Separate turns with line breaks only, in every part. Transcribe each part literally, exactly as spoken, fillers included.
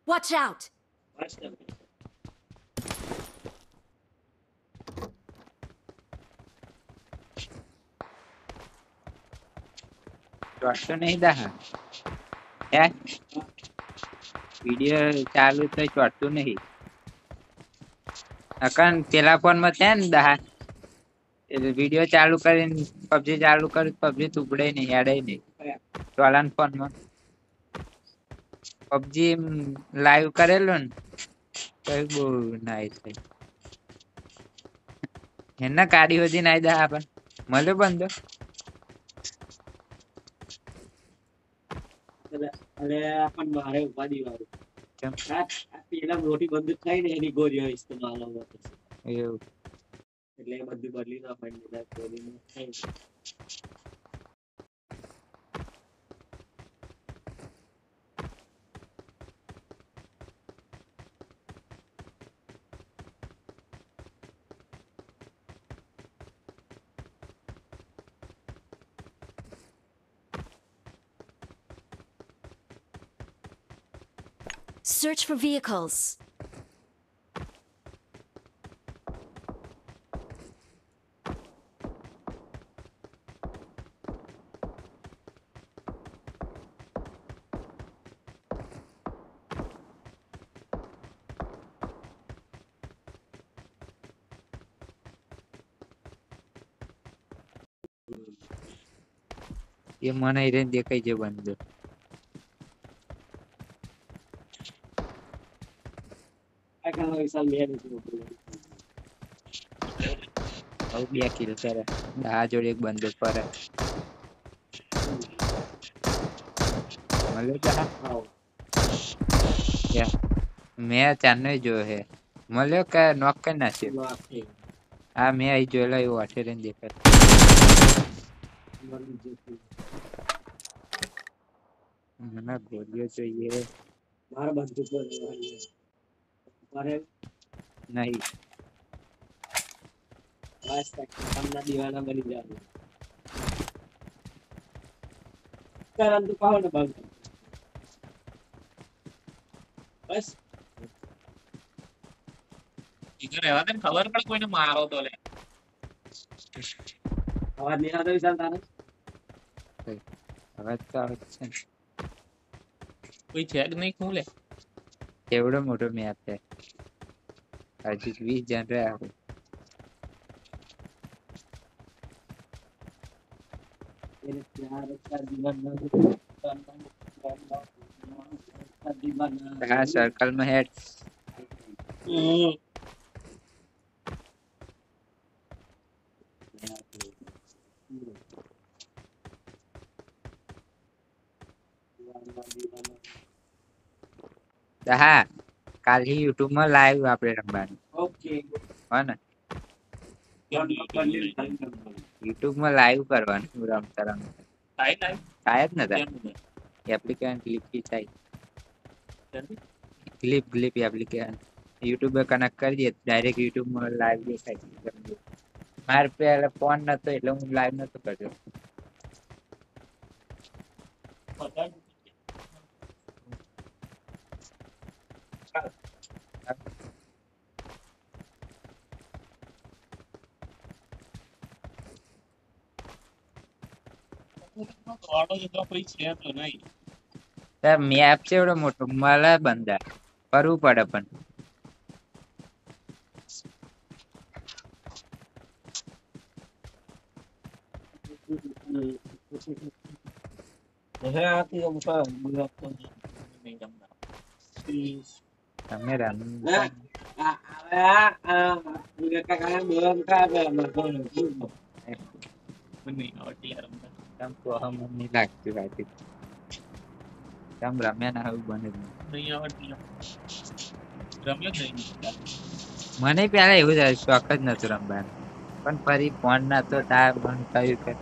Watch out!
ચોટતો નહીં દા હે વિડિયો ચાલુ તો ચોટતું નહીં અકન પેલા ફોન માં છે ને દા વિડિયો ચાલુ કરીને પબજી ચાલુ કર પબજી ટુકડે નહીં હેડે નહીં ચોલાન ફોન માં પબજી લાઈવ કરેલું ને તો બહુ નાઈસ થઈ એના કાઢી હોતી નાઈ દા આપણ મળ્યો બંધો
અરે આપણ મારે ઉપાડી વાળું પેલા મોટી બંદૂક ખાઈ ને એની ગોળીઓ ઇસ્તેમાલ એવું એટલે બધું બદલી ના પડે ગોળીને
Search for vehicles.
ये मन आई रहे देखाई जे बंद
આખા વિશાલ મેં
હવે બે કિલ કરે આ જોડે એક બંદો પર મળ્યો જા યા મેં ચાનો જો હે મળ્યો કે નોક કરી નાખ્યો આ મેં આઈ જોયેલો એવું આઠે રહીને દેખાય મને ગોળીઓ જોઈએ
મારા બંદૂક પર મારે
નહીં
બસ તમને દીવાના બની જાય કરન તો પાવ ને ભાગ બસ
ઈગર રહેવા દે ખબર પડે કોઈને મારો તો લે
અવાજ નહીં આવતો વિશાલ તારે
હવે તો આવે છે
કોઈ છે કે નહીં શું લે
એવડો મોટો મેપ છે હજી વીસ જણ રહ્યા
એને પ્યાર का जीवन
હા સર્કલ માં હેડ હા કાલે યુટ્યુબ માં લાઈવ આપણે રમવાનું
ओके
હો ને યુટ્યુબ માં લાઈવ કરવાનું રમતા રમતા
થાય થાય
થાય જ ને
કેમ નહીં?
એપ્લિકેશન ક્લિપ થી થાય clip clip application YouTube connect કરી દે ડાયરેક્ટ યુટ્યુબ માં લાઈવ દેખાય મારે પેલા ફોન નતો એટલે હું લાઈવ નતો કરતો
દોડો જેટલો કોઈ છે તો નહીં
મેપ છે એવડો મોટો મળે બંધા ફરવું પડે પણ
હે આથી હું તો બોલતો
નહીં જમતા
તમે રમ
આ આ આ મુકે કાકા બોલમ કા બે મતો
નહીં આવડતી યાર રમતા
તમ તો હમ નહીં લાગતું ભાઈ તમ રમ્યા ના હવે બને જ નહીં.
નહીં આવડતી રમ્યો જ નહીં
મને પેલા એવું જ શોખ જ નતું રમવાનું પણ ફરી ફોન ના તો તાર મન થયું કે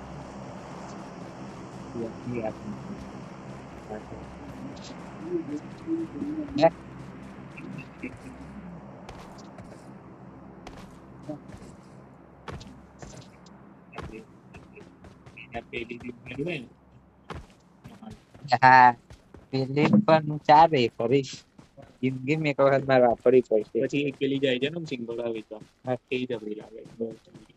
પેલી દી મળ્યું ને
હા પેલી પણ ચાલે ફરી જિંદગી મેં એક વખત મારે વાપરવી પડશે.
પછી એક પેલી જાય છે ને સિંગોડા વેચવા
હા.
એ જબરી લાગે બહુ જબરી.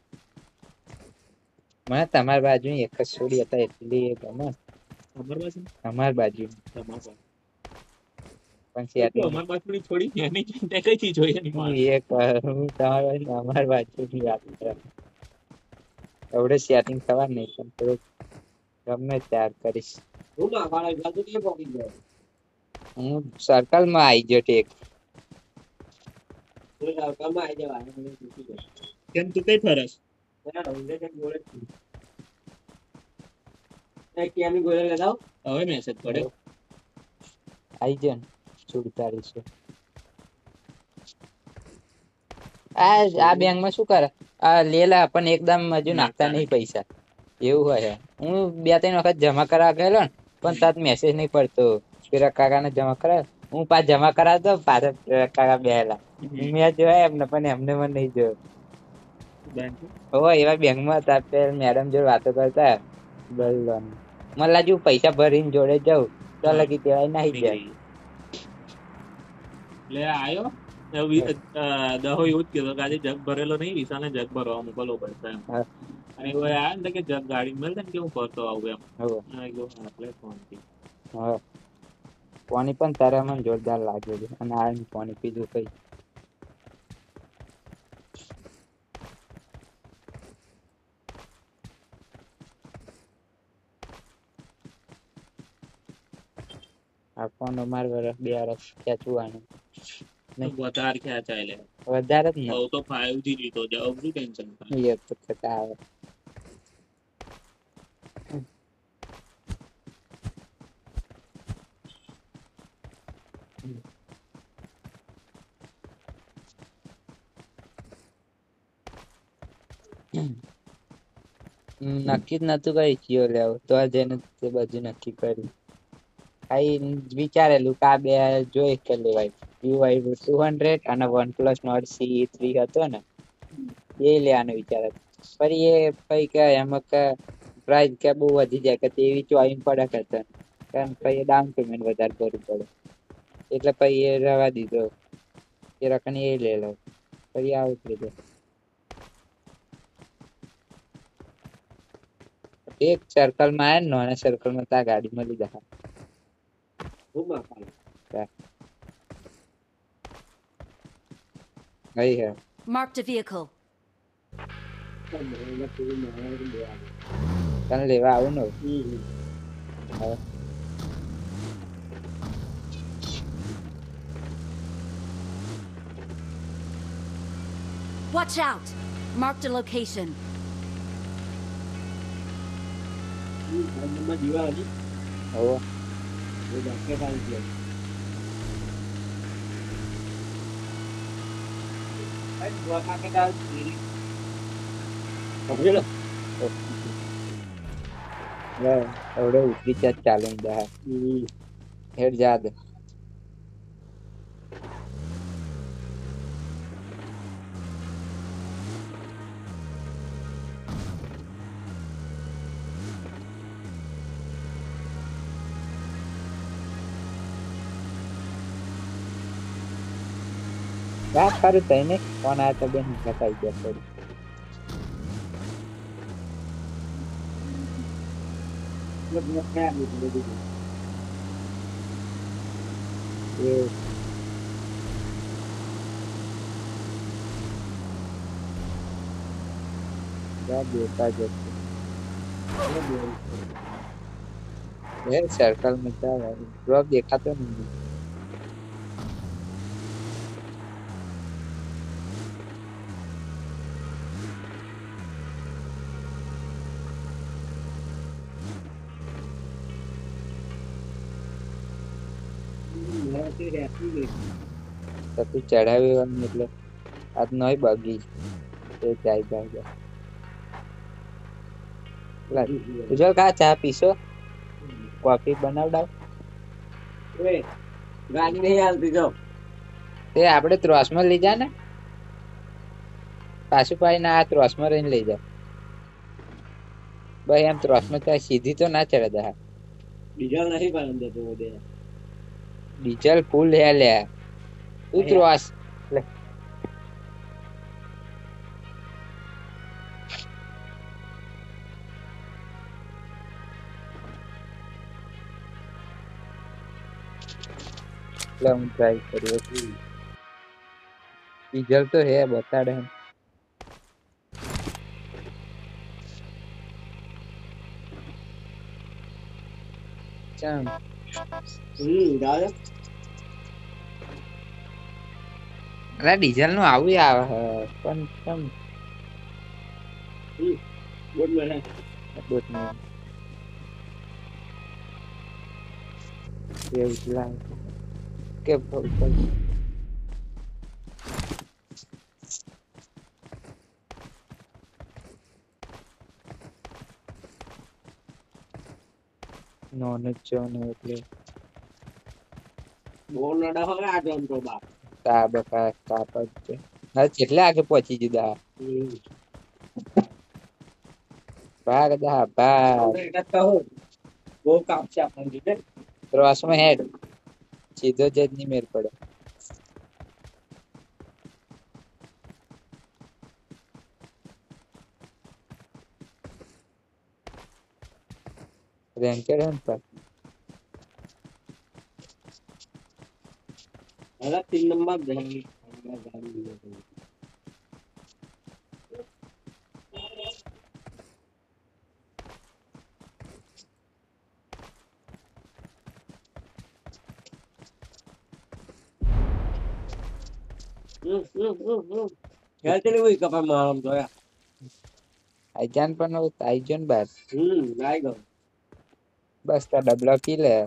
મને તમારી બાજુ એક જ છોડી હતા એટલી એ ગમે
અમાર પાસે
અમારી બાજુ
તમાર પાસે
પણ
એ તો
સેટિંગ
અમાર પાસે થોડી થોડી એની ચિંતા કઈ થી જોઈએ એની
હું
માં
એ હું તમારી અમારી બાજુની વાત કરું. એવડે સેટિંગ થવા નહીં પણ થોડુંક ગમે ત્યાર કરીશ.
હું માં વાળા જાદુ કે પોકી ગયો
હું સર્કલ માં આવી ગયો ટેક.
તો કામ આવી જવા મને પૂછી ગયો
કેમ તું કઈ ફરસ
ના ઊંધે કે ગોળે એક કેમી ગોળે લગાવ
હવે મેસેજ પડ્યો
આવી જાય ને સુડતાલીસો. આ આ બેંક માં શું કરે આ લેલા પણ એકદમ હજુ નાખતા નહીં પૈસા એવું હોય. હું બે ત્રણ વખત જમા કરવા ગયેલો ને પણ તાત મેસેજ નહીં પડતો પેલા કાકા ને જમા કરાવ હું પાછ જમા કરાવતો પાછા કાકા બેહેલા મેં જોયા એમને પણ એમને મને નહીં જોયો. હવે એવા બેંક માં હતા મેડમ જોડે વાતો કરતા બોલો મને લાગ્યું પૈસા ભરીને જોડે જઉં તો લગી તેવાય નાહી જાય.
એટલે આયો દહો એવું જ કીધું કે આજે જગ ભરેલો નહીં વિશાલને જગ ભરવા મોકલવો પડશે એમ અને એવું આયા ને કે જગ ગાડી મળે ને કે હું ભરતો આવું એમ એટલે ફોન થી
હા પાણી પણ તારા મને જોરદાર લાગે છે અને આ પાણી પીધું કઈ આ ફોન અમાર વર્ષ બે વર્ષ ખેંચવાનું
વધારે ખેંચાય લે
વધારે જ ને
હવે તો ફાઈવ જી લીધો છે હવે શું ટેન્શન
એ તો થતા આવે. નક્કી જ નતું કઈ કયો લેવો તો જઈને તે બધું નક્કી કર્યું. કઈ વિચારેલું કે આ બે જોઈ કે લેવાય યુઆઈ ટુ હંડ્રેડ અને OnePlus Nord C three હતો ને એ લેવાનો વિચાર હતો પણ એ કઈ કે એમાં કે પ્રાઇસ કે બહુ વધી જાય કે તેવી ચોઈન પડે કરતા કારણ પછી ડાઉન પેમેન્ટ વધારે કરવું પડે એટલે પછી એ રવા દીધો એ રકમ એ લે લો પછી આવું લીધો. એક સર્કલ માં આવે ને નાના સર્કલ માં ત્યાં ગાડી મળી જાય.
હું માં પાડું
ગઈ હે
Marked a vehicle.
મને પૂરી મારા લેવા
તને લેવા આવું ને
હમ
હવે
Watch out! Marked a location.
માં દીવા હતી
હવે
એ ડાકે પાડી ગયો આ દ્વારકા કે દાલ સમજેલો
એવડે ઉતરી જ ચાલુ દા
હમ
હેડ જા દે વાત ખરું તઈને કોણ આ તો બેન બતાવી ગયા થોડી
मतलब मैं नहीं बोल दूँ
એ જા દેતા જશે એ સર્કલ में क्या है ड्रॉप देखा तो नहीं તો તું ચડાવી એટલે આજ નઈ બગી એ જાય જાય જાય તુજો કા ચા પીશો કોફી બનાવડાવ
ओए गाड़ी नहीं आती जो
તે આપણે ત્રોસમાં લઈ જા ને પાછું પાડીને આ ત્રોસમાં રહીને લઈ જા ભાઈ એમ ત્રોસમાં ત્યાં સીધી તો ના ચડે દા
डीजल नहीं पालन देते वो दे
ડીઝલ ફૂલ હે લે ઉતરો આસ લે લે હું ટ્રાય કર્યો ડીઝલ તો હે બતાડે ચામ
હમ ગાય
અલા ડીઝલ નું આવું આવે હે પણ કેમ
હમ બોલ મને
બોટ ને એવું જ લાગે કે ફોલ ફોલ નોન જ છો ને એટલે
બોલ નડા હવે આ જમ તો બા
તા બકા તાપ જ છે હા કેટલે આગે પહોંચી જુદા
હમ
ભાગ દા ભાગ
આપણે એક કહો બહુ કામ છે આપણને જીતે
ક્રોસમાં હેડ સીધો જ ની મેર પડે રેન્કેડ હે પર
હવે तीन નંબર ગાડી ગાડી હમ હમ હમ હમ ક્યાં ચલે હોય કપા મારમ તો યાર
આઈ જાન પણ આઈ જન બાર
હમ આઈ ગયો
બસ તા ડબલા પી લે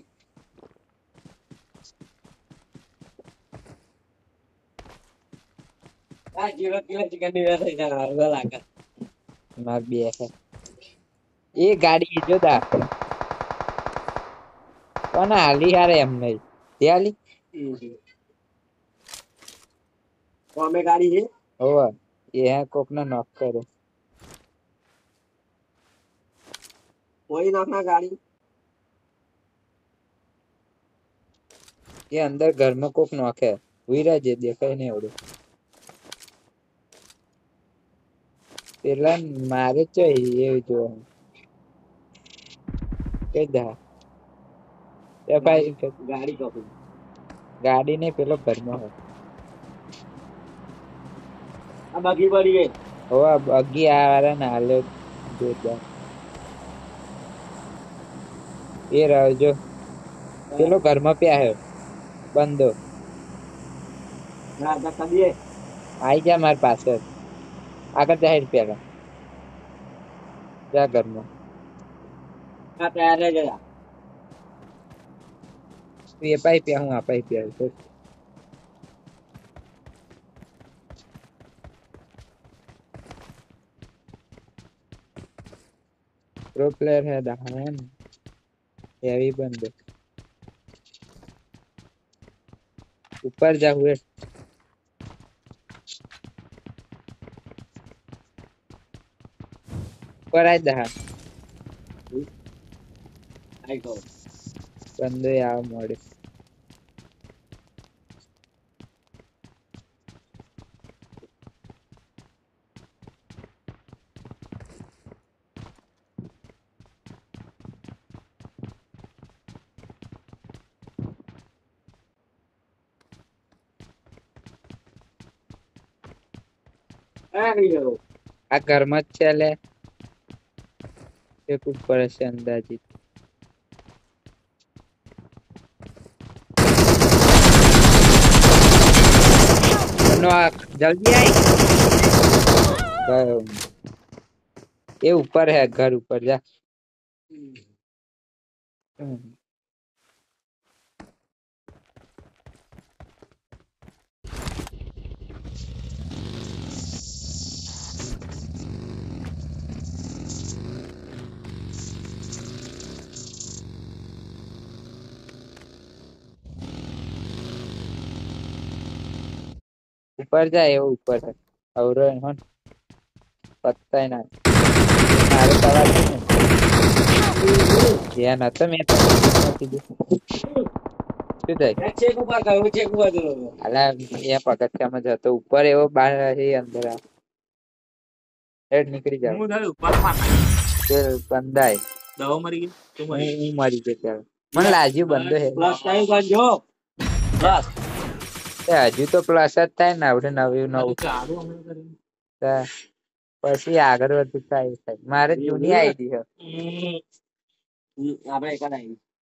આ જીરો કિલો ચિકન ની વેર થઈ જાય હરવા લાગે
માર બે હે એ ગાડી જોતા કોના હાલી હારે એમ નહી તે હાલી
કોમે ગાડી છે
હોવા એ હે કોક ને નોક કરે
કોઈ નાખના ગાડી
એ અંદર ઘરમાં કોક નોખે ઉઈરા જે દેખાય નહી આવડે પેલા મારે જ એ જો કઈ દા એ ભાઈ
ગાડી કપી
ગાડી ને પેલો ઘરમાં હોય
આ બાકી પડી ગઈ
હોવા અગી આ ને હાલે જોરદાર એ રહ્યો જો પેલો ઘરમાં પ્યા હે બંધો
ના ધક્કા દીએ
આઈ જા માર પાસે આગળ જાહેર પેલા જા ઘરમાં
આ તૈયાર રહી ગયા
તું એ પાઈ પ્યા હું આ પાઈ પ્યા તો પ્રો પ્લેયર હે દહાન હેવી બંદો ऊपर जा हुए ऊपर आए दहा
આઈ ગયો
બંદો આવ મોડે
આ ગયો
આ ઘરમાં જ છે લે એક ઉપર હશે અંદાજિત નો જલ્દી આઈ ગયો એ ઉપર है घर ऊपर जा ऊपर जाए वो ऊपर है और हो पत्ता ही ना मारे सवाल नहीं है या ना तो मैं तो શું થાય
ચેક ઉપર ગયો ચેક ઉપર ગયો
અલા એ પગથિયામાં જતો ઉપર એવો બાર એ અંદર આ હેડ નીકળી જાવ
હું થાય ઉપર માં
તે બંધાય
દવા મરી ગઈ તો
હું
મરી
હું મરી ગયો ત્યારે મને લાગ્યું બંધો હે
પ્લસ ટાઈમ કરજો પ્લસ
એ હજુ તો પ્લસ જ થાય ને આપણે નવું નવું
ચાલુ અમે કરી
તો પછી આગળ વધુ થાય થાય મારે જૂની આઈડી છે
આપણે એક જ આવી